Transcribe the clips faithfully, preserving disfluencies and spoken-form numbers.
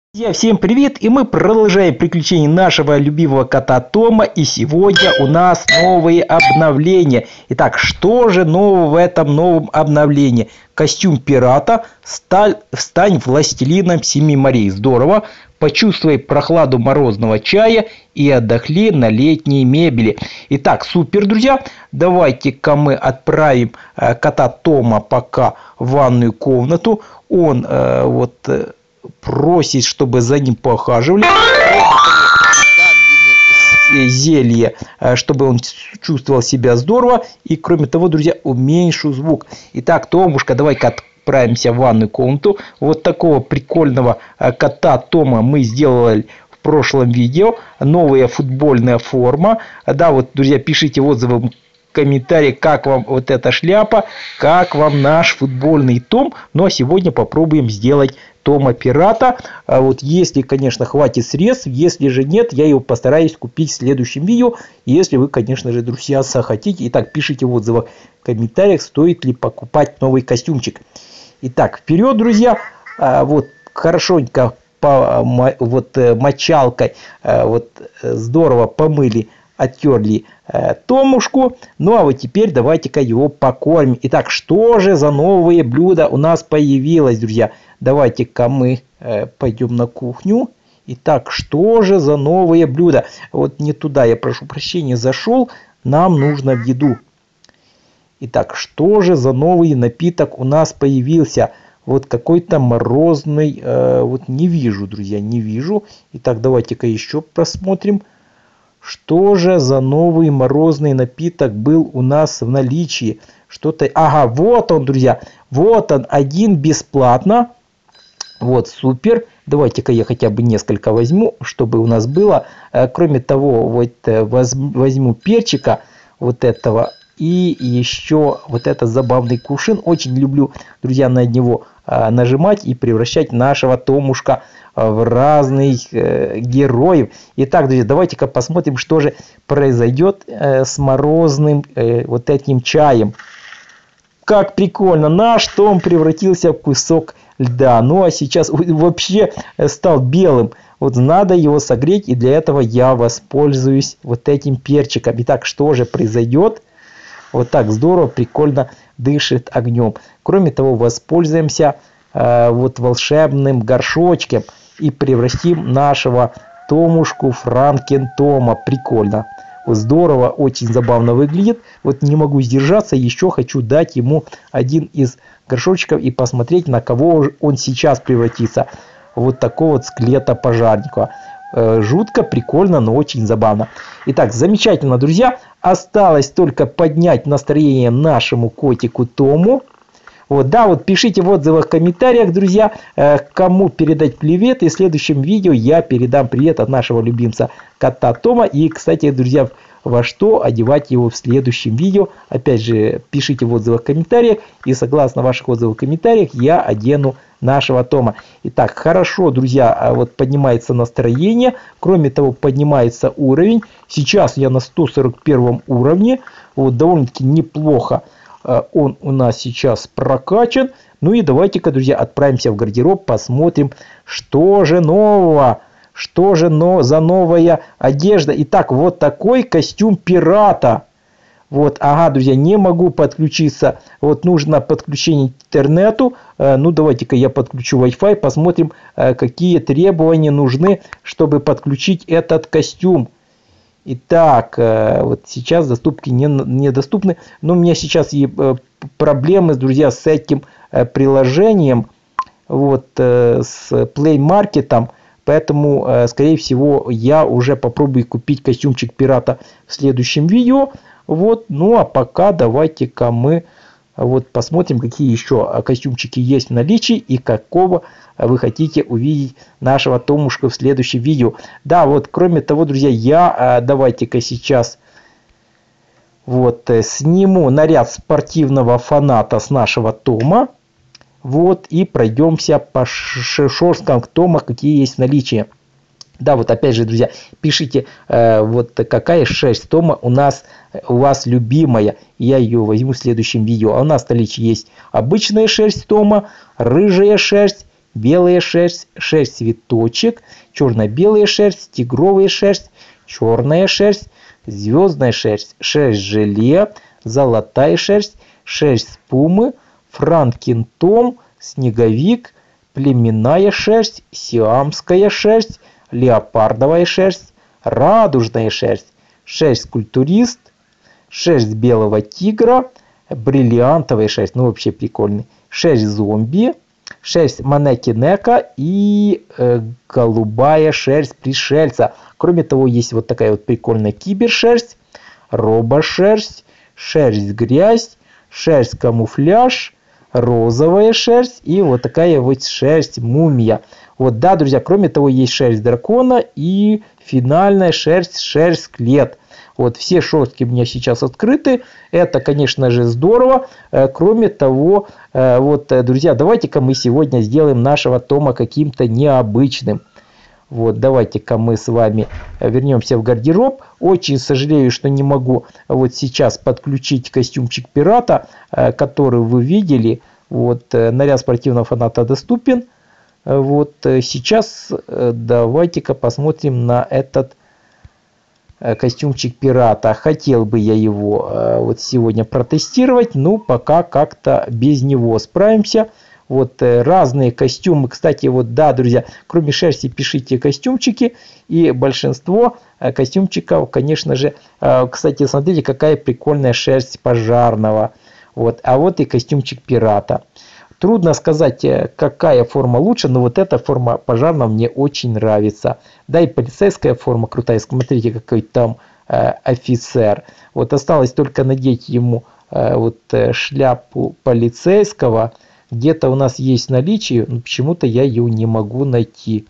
Друзья, всем привет! И мы продолжаем приключения нашего любимого кота Тома. И сегодня у нас новые обновления. Итак, что же нового в этом новом обновлении? Костюм пирата, сталь, стань властелином семи морей. Здорово! Почувствуй прохладу морозного чая и отдохни на летней мебели. Итак, супер, друзья! Давайте-ка мы отправим э, кота Тома пока в ванную комнату. Он э, вот... Э, просит, чтобы за ним поухаживали. Зелье, чтобы он чувствовал себя здорово. И кроме того, друзья, уменьшу звук. Итак, Томушка, давай-ка отправимся в ванную комнату. Вот такого прикольного кота Тома мы сделали в прошлом видео. Новая футбольная форма. Да, вот, друзья, пишите отзывы в комментариях, как вам вот эта шляпа, как вам наш футбольный Том. Ну а сегодня попробуем сделать Тома пирата. А вот если, конечно, хватит средств, если же нет, я его постараюсь купить в следующем видео. Если вы, конечно же, друзья, захотите. Итак, пишите в отзывах, в комментариях, стоит ли покупать новый костюмчик. Итак, вперед, друзья. А вот хорошенько по, вот, мочалкой вот, здорово помыли, оттерли э, Томушку. Ну а вот теперь давайте-ка его покормим. Итак, что же за новые блюда у нас появилось, друзья? Давайте-ка мы э, пойдем на кухню. Итак, что же за новые блюда? Вот не туда, я прошу прощения, зашел. Нам нужно в еду. Итак, что же за новый напиток у нас появился? Вот какой-то морозный. Э, вот не вижу, друзья, не вижу. Итак, давайте-ка еще просмотрим. Что же за новый морозный напиток был у нас в наличии? Что-то... Ага, вот он, друзья. Вот он, один бесплатно. Вот, супер. Давайте-ка я хотя бы несколько возьму, чтобы у нас было. Кроме того, вот возьму перчика вот этого. И еще вот этот забавный кувшин. Очень люблю, друзья, на него нажимать и превращать нашего Томушка в разных э, героев. Итак, друзья, давайте-ка посмотрим, что же произойдет э, с морозным э, вот этим чаем. Как прикольно! Наш Том превратился в кусок льда. Ну а сейчас вообще стал белым. Вот надо его согреть, и для этого я воспользуюсь вот этим перчиком. Итак, что же произойдет? Вот так здорово, прикольно дышит огнем. Кроме того, воспользуемся э, вот волшебным горшочком и превратим нашего Томушку в Франкен-Тома. Прикольно. Вот здорово, очень забавно выглядит. Вот не могу сдержаться, еще хочу дать ему один из горшочков и посмотреть, на кого он сейчас превратится. Вот такого вот скелета пожарника. Э, жутко, прикольно, но очень забавно. Итак, замечательно, друзья. Осталось только поднять настроение нашему котику Тому. Вот, да, вот пишите в отзывах, в комментариях, друзья, э, кому передать привет. И в следующем видео я передам привет от нашего любимца кота Тома. И, кстати, друзья, во что одевать его в следующем видео. Опять же, пишите в отзывах, в комментариях. И согласно ваших отзывов, в комментариях я одену нашего Тома. Итак, хорошо, друзья, вот поднимается настроение. Кроме того, поднимается уровень. Сейчас я на сто сорок первом уровне. Вот, довольно-таки неплохо он у нас сейчас прокачан. Ну и давайте-ка, друзья, отправимся в гардероб, посмотрим, что же нового, что же но за новая одежда. Итак, вот такой костюм пирата. Вот, ага, друзья, не могу подключиться. Вот нужно подключение к интернету. Ну, давайте-ка я подключу Wi-Fi, посмотрим, какие требования нужны, чтобы подключить этот костюм. Итак, вот сейчас доступки не, недоступны. Но у меня сейчас и проблемы, друзья, с этим приложением. Вот, с Play Market. Поэтому, скорее всего, я уже попробую купить костюмчик пирата в следующем видео. Вот, ну а пока давайте-ка мы вот посмотрим, какие еще костюмчики есть в наличии и какого вы хотите увидеть нашего Томушка в следующем видео. Да, вот кроме того, друзья, я давайте-ка сейчас вот сниму наряд спортивного фаната с нашего Тома. Вот, и пройдемся по шерсткам Тома, какие есть в наличии. Да, вот опять же, друзья, пишите, э, вот какая шерсть Тома у нас, у вас любимая. Я ее возьму в следующем видео. А у нас в наличии есть обычная шерсть Тома, рыжая шерсть белая шерсть, шерсть цветочек, черно-белая шерсть, тигровая шерсть, черная шерсть, звездная шерсть, шерсть желе, золотая шерсть, шерсть пумы, франкин том, снеговик, племенная шерсть, сиамская шерсть, леопардовая шерсть, радужная шерсть, шерсть культурист, шерсть белого тигра, бриллиантовая шерсть, ну вообще прикольный, шерсть зомби, шерсть манекинека и э, голубая шерсть пришельца. Кроме того, есть вот такая вот прикольная кибершерсть, робошерсть, шерсть грязь, шерсть камуфляж, розовая шерсть и вот такая вот шерсть мумия. Вот, да, друзья, кроме того, есть шерсть дракона и финальная шерсть, шерсть скелет. Вот, все шерстки у меня сейчас открыты. Это, конечно же, здорово. Кроме того, вот, друзья, давайте-ка мы сегодня сделаем нашего Тома каким-то необычным. Вот, давайте-ка мы с вами вернемся в гардероб. Очень сожалею, что не могу вот сейчас подключить костюмчик пирата, который вы видели. Вот, наряд спортивного фаната доступен. Вот, сейчас давайте-ка посмотрим на этот костюмчик пирата. Хотел бы я его вот сегодня протестировать, но пока как-то без него справимся. Вот разные костюмы. Кстати, вот да, друзья, кроме шерсти пишите костюмчики. И большинство костюмчиков, конечно же, кстати, смотрите, какая прикольная шерсть пожарного. Вот, а вот и костюмчик пирата. Трудно сказать, какая форма лучше, но вот эта форма пожарного мне очень нравится. Да и полицейская форма крутая. Смотрите, какой там э, офицер. Вот осталось только надеть ему э, вот, э, шляпу полицейского. Где-то у нас есть наличие, но почему-то я ее не могу найти.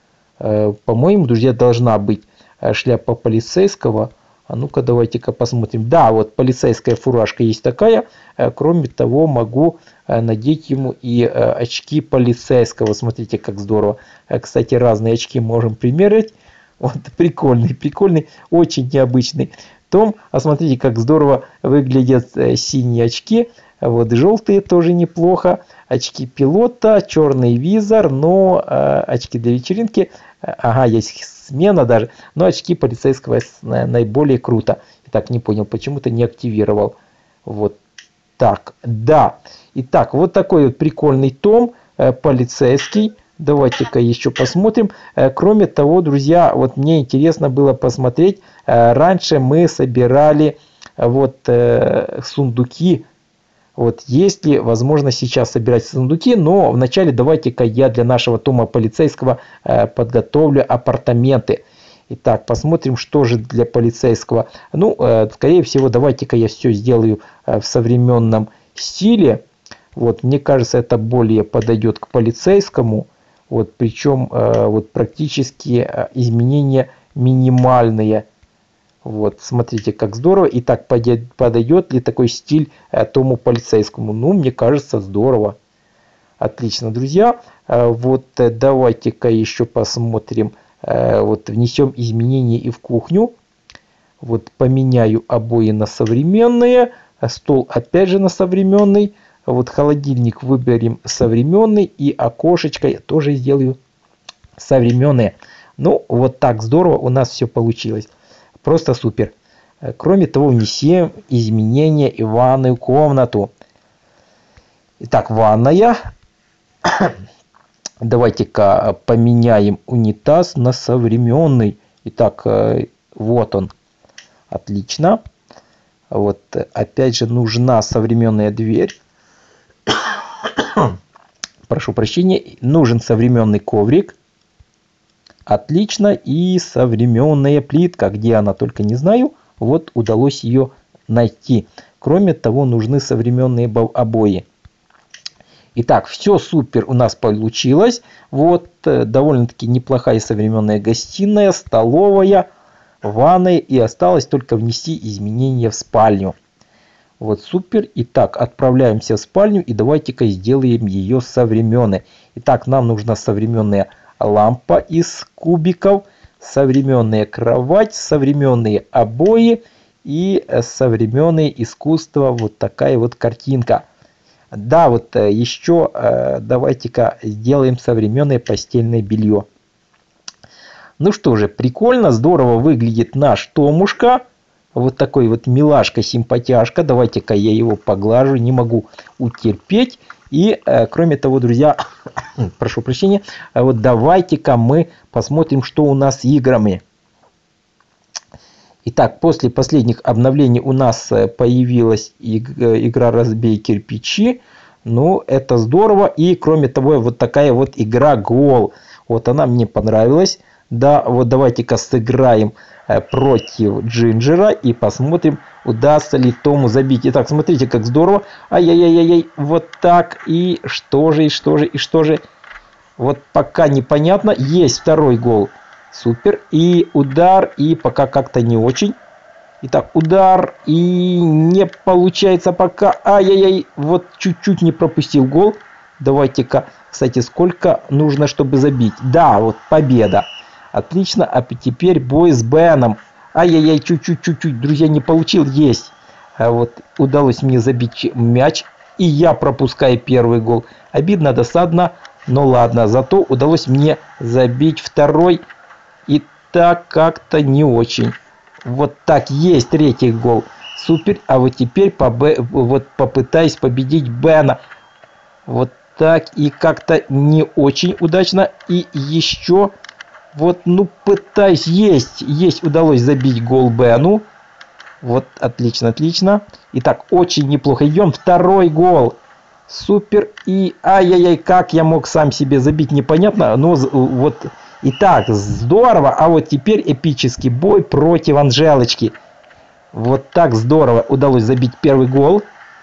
Э, по-моему, друзья, должна быть шляпа полицейского. А ну-ка, давайте-ка посмотрим. Да, вот полицейская фуражка есть такая. Кроме того, могу надеть ему и очки полицейского. Смотрите, как здорово. Кстати, разные очки можем примерить. Вот, прикольный, прикольный, очень необычный Том. А смотрите, как здорово выглядят синие очки. Вот, желтые тоже неплохо. Очки пилота, черный визор, но э, очки для вечеринки. Ага, есть смена даже. Но очки полицейского наиболее круто. Итак, не понял, почему-то не активировал. Вот так, да. Итак, вот такой вот прикольный Том, э, полицейский. Давайте-ка еще посмотрим. Э, кроме того, друзья, вот мне интересно было посмотреть. Э, раньше мы собирали э, вот э, сундуки. Вот, есть ли возможность сейчас собирать сундуки, но вначале давайте-ка я для нашего Тома полицейского э, подготовлю апартаменты. Итак, посмотрим, что же для полицейского. Ну, э, скорее всего, давайте-ка я все сделаю э, в современном стиле. Вот, мне кажется, это более подойдет к полицейскому. Вот, причем э, вот, практически э, изменения минимальные. Вот, смотрите, как здорово. Итак, подойдет ли такой стиль э, Тому полицейскому? Ну, мне кажется, здорово. Отлично, друзья. Э, вот, э, давайте-ка еще посмотрим. Э, вот, внесем изменения и в кухню. Вот, поменяю обои на современные. Стол опять же на современный. Вот, холодильник выберем современный. И окошечко я тоже сделаю современное. Ну, вот так здорово у нас все получилось. Просто супер. Кроме того, внесем изменения и в ванную комнату. Итак, ванная. Давайте-ка поменяем унитаз на современный. Итак, вот он. Отлично. Вот, опять же, нужна современная дверь. Прошу прощения. Нужен современный коврик. Отлично. И современная плитка. Где она, только не знаю. Вот удалось ее найти. Кроме того, нужны современные обои. Итак, все супер у нас получилось. Вот довольно-таки неплохая современная гостиная, столовая, ванная. И осталось только внести изменения в спальню. Вот супер. Итак, отправляемся в спальню. И давайте-ка сделаем ее современной. Итак, нам нужна современная лампа из кубиков, современная кровать, современные обои и современное искусство. Вот такая вот картинка. Да, вот еще давайте-ка сделаем современное постельное белье. Ну что же, прикольно, здорово выглядит наш Томушка. Вот такой вот милашка-симпатяшка. Давайте-ка я его поглажу, не могу утерпеть. И, э, кроме того, друзья, прошу прощения, вот давайте-ка мы посмотрим, что у нас с играми. Итак, после последних обновлений у нас появилась игра «Разбей кирпичи». Ну, это здорово. И, кроме того, вот такая вот игра «Гол». Вот она мне понравилась. Да, вот давайте-ка сыграем против Джинджера и посмотрим, удастся ли Тому забить. Итак, смотрите, как здорово. Ай-яй-яй-яй, вот так. И что же, и что же, и что же. Вот пока непонятно. Есть второй гол. Супер. И удар, и пока как-то не очень. Итак, удар, и не получается пока. Ай-яй-яй, вот чуть-чуть не пропустил гол. Давайте-ка, кстати, сколько нужно, чтобы забить. Да, вот победа. Отлично, а теперь бой с Беном. Ай-яй-яй, чуть-чуть, чуть-чуть, друзья, не получил, есть. А вот удалось мне забить мяч, и я пропускаю первый гол. Обидно, досадно, но ладно, зато удалось мне забить второй. И так как-то не очень. Вот так, есть третий гол. Супер, а вот теперь побе... вот попытаюсь победить Бена. Вот так, и как-то не очень удачно. И еще... Вот, ну, пытаюсь, есть, есть, удалось забить гол Бену. Вот, отлично, отлично. Итак, очень неплохо. Идем, второй гол. Супер. И, ай-яй-яй, как я мог сам себе забить, непонятно. Но, вот, итак, здорово. А вот теперь эпический бой против Анжелочки. Вот так здорово удалось забить первый гол.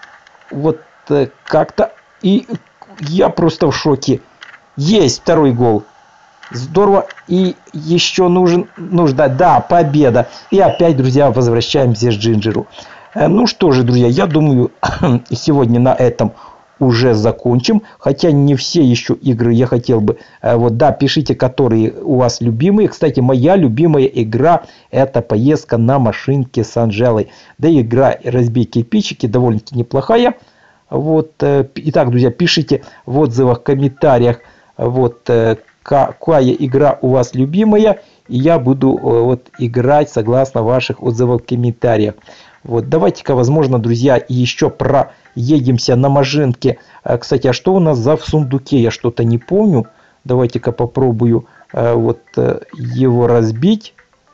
Вот, как-то. И я просто в шоке. Есть второй гол. Здорово. И еще нужен, нужно, да, победа. И опять, друзья, возвращаемся к Джинджеру. Ну что же, друзья, я думаю, сегодня на этом уже закончим. Хотя не все еще игры я хотел бы. Вот, да, пишите, которые у вас любимые. Кстати, моя любимая игра — это поездка на машинке с Анжелой. Да и игра «Разбей кирпичики» довольно-таки неплохая. Вот. Итак, друзья, пишите в отзывах, в комментариях, вот, какая игра у вас любимая, и я буду вот играть согласно ваших отзывов в комментариях. Вот, давайте-ка, возможно, друзья, еще проедемся на машинке. Кстати, а что у нас за в сундуке? Я что-то не помню. Давайте-ка попробую вот его разбить.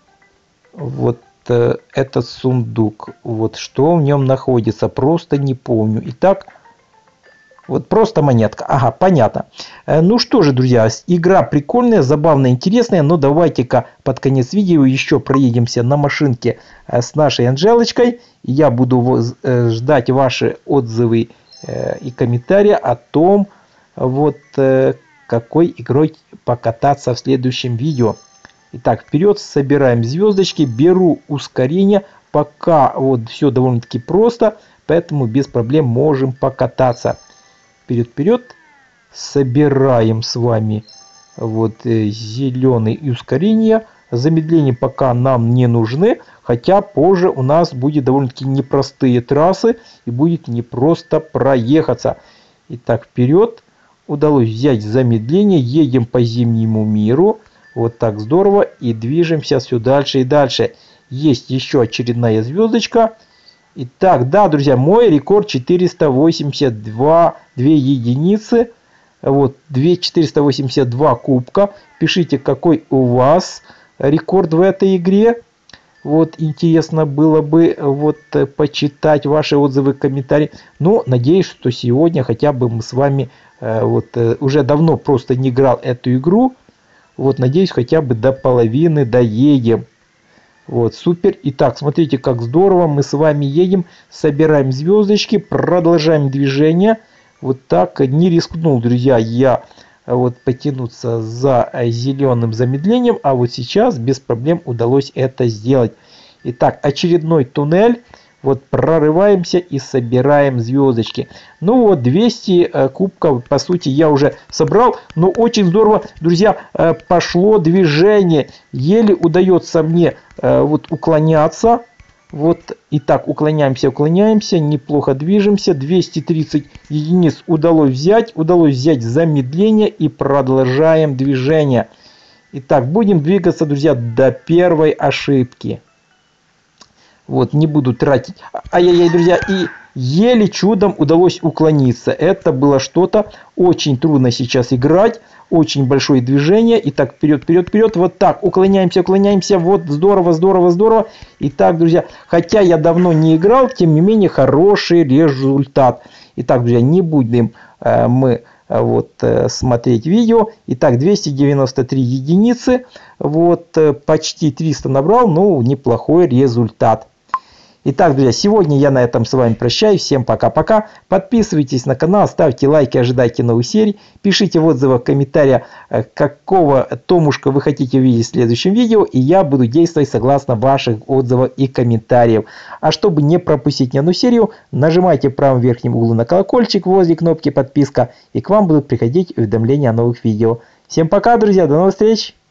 Вот этот сундук. Вот что в нем находится, просто не помню. Итак, вот просто монетка. Ага, понятно. Ну что же, друзья, игра прикольная, забавная, интересная. Но давайте-ка под конец видео еще проедемся на машинке с нашей Анжелочкой. Я буду ждать ваши отзывы и комментарии о том, вот какой игрой покататься в следующем видео. Итак, вперед, собираем звездочки, беру ускорение. Пока вот все довольно-таки просто, поэтому без проблем можем покататься. Вперед-вперед, собираем с вами вот э, зеленый ускорение. Замедления пока нам не нужны, хотя позже у нас будет довольно-таки непростые трассы и будет непросто проехаться. Итак, вперед. Удалось взять замедление, едем по зимнему миру. Вот так здорово, и движемся все дальше и дальше. Есть еще очередная звездочка. Итак, да, друзья, мой рекорд четыреста восемьдесят два, две единицы. Вот, четыреста восемьдесят два кубка. Пишите, какой у вас рекорд в этой игре. Вот, интересно было бы вот почитать ваши отзывы, комментарии. Но надеюсь, что сегодня хотя бы мы с вами вот уже давно просто не играл эту игру. Вот, надеюсь, хотя бы до половины доедем. Вот, супер. Итак, смотрите, как здорово. Мы с вами едем, собираем звездочки, продолжаем движение. Вот так. Не рискнул, друзья, я вот потянуться за зеленым замедлением. А вот сейчас без проблем удалось это сделать. Итак, очередной туннель. Вот прорываемся и собираем звездочки. Ну вот, двести кубков, по сути, я уже собрал. Но очень здорово, друзья, пошло движение. Еле удается мне вот уклоняться. Вот, итак, уклоняемся, уклоняемся, неплохо движемся. двести тридцать единиц удалось взять. Удалось взять замедление и продолжаем движение. Итак, будем двигаться, друзья, до первой ошибки. Вот, не буду тратить. Ай-яй-яй, друзья, и еле чудом удалось уклониться. Это было что-то. Очень трудно сейчас играть. Очень большое движение. Итак, вперед, вперед, вперед. Вот так. Уклоняемся, уклоняемся. Вот, здорово, здорово, здорово. Итак, друзья, хотя я давно не играл, тем не менее, хороший результат. Итак, друзья, не будем э, мы э, вот, э, смотреть видео. Итак, двести девяносто три единицы. Вот, э, почти триста набрал. Ну, неплохой результат. Итак, друзья, сегодня я на этом с вами прощаюсь. Всем пока-пока. Подписывайтесь на канал, ставьте лайки, ожидайте новых серий. Пишите в отзывах, в комментариях, какого Томушка вы хотите увидеть в следующем видео. И я буду действовать согласно ваших отзывов и комментариев. А чтобы не пропустить ни одну серию, нажимайте в правом верхнем углу на колокольчик возле кнопки подписка. И к вам будут приходить уведомления о новых видео. Всем пока, друзья, до новых встреч!